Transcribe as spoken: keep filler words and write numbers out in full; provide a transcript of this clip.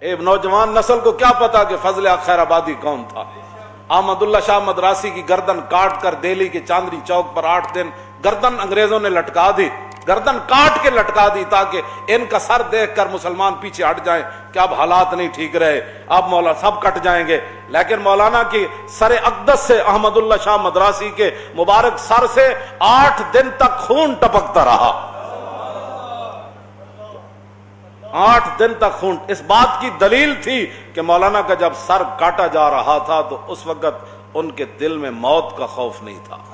ए नौजवान नस्ल को क्या पता कि फजल खैराबादी कौन था। अहमदुल्ला शाह मदरासी की गर्दन काट कर दिल्ली के चांदनी चौक पर आठ दिन गर्दन अंग्रेजों ने लटका दी, गर्दन काट के लटका दी ताकि इनका सर देखकर मुसलमान पीछे हट जाएं कि अब हालात नहीं ठीक रहे, अब मौलाना सब कट जाएंगे। लेकिन मौलाना की सर अक़दस से अहमदुल्ला शाह मदरासी के मुबारक सर से आठ दिन तक खून टपकता रहा, आठ दिन तक खून। इस बात की दलील थी कि मौलाना का जब सर काटा जा रहा था तो उस वक्त उनके दिल में मौत का खौफ नहीं था।